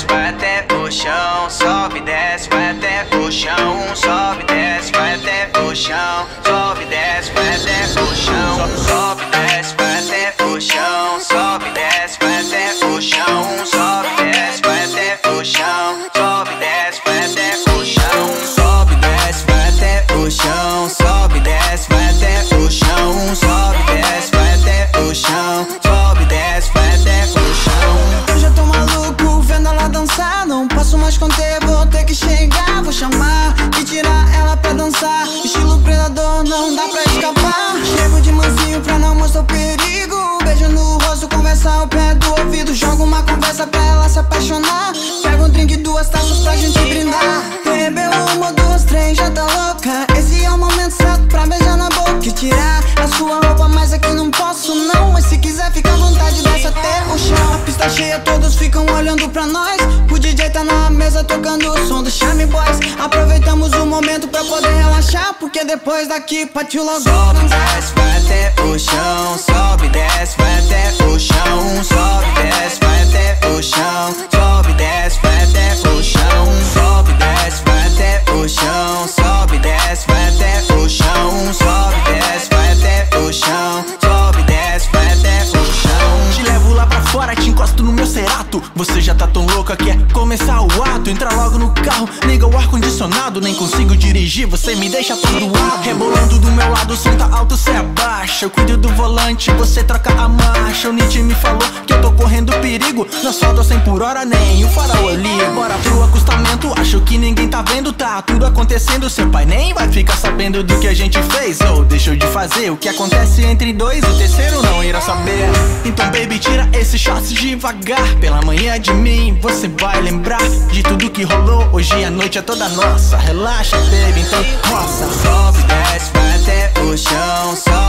desce, vai até o chão. Sobe, desce, vai até o chão. Sobe, desce, vai até o chão. Sobe, desce, vai até o chão. Sobe, desce, vai até o chão. Sobe, desce, vai até o chão. Sobe, desce, vai até o chão. Sobe, desce, vai até o chão. Sobe, desce, vai até o chão. Sobe, desce, vai até o chão. Sobe, desce, vai até o chão. Sobe, desce, vai até o chão. Eu já tô maluco vendo ela dançar. Não posso mais conter, vou ter que chegar. Vou chamar e tirar ela pra dançar. Estilo predador, não dá pra escapar. Chego de mansinho pra não mostrar o perigo. Beijo no rosto, conversa ao pé do ouvido. Jogo uma conversa pra ela se apaixonar. Pego um drink e 2 taças pra gente brindar. Bebeu 1, 2, 3, já tá louca. Esse é o momento certo pra beijar na boca e tirar a sua roupa, mas aqui não posso não. Mas se quiser fica à vontade, desce até o chão. A pista cheia, todos ficam olhando pra nós. O DJ tá na mesa tocando o som do Charme Boys. Aproveitamos o momento pra poder relaxar, porque depois daqui partiu logo. Sobe, desce, vai até o chão. Sobe, desce, vai até o chão. Sobe, desce, vai até o chão. Sobe, desce, vai até o chão. Sobe, desce, vai até o chão. Sobe, desce, vai até o chão. Sobe, desce, vai até o chão. Sobe, desce, vai até o chão. Te levo lá pra fora, te encosto no meu Cerato. Você já tá tão louca, quer começar o ato. Entra logo no carro, liga o ar-condicionado. Nem consigo dirigir, você me deixa atordoado. Rebolando do meu lado, o som tá alto, cê abaixa. Eu cuido do volante, você troca a marcha. O Nietzsche me falou que eu tô correndo perigo. No asfalto a 100 por hora, nem o farol ali. Bora pro acostamento, acho que ninguém tá vendo. Tá tudo acontecendo, seu pai nem vai ficar sabendo do que a gente fez ou deixou de fazer. O que acontece entre dois, o terceiro não irá saber. Então baby, tira esse shot devagar. Pela manhã de mim, você vai lembrar de tudo que rolou. Hoje a noite é toda nossa. Relaxa baby, então roça. Sobe, desce, vai até o chão.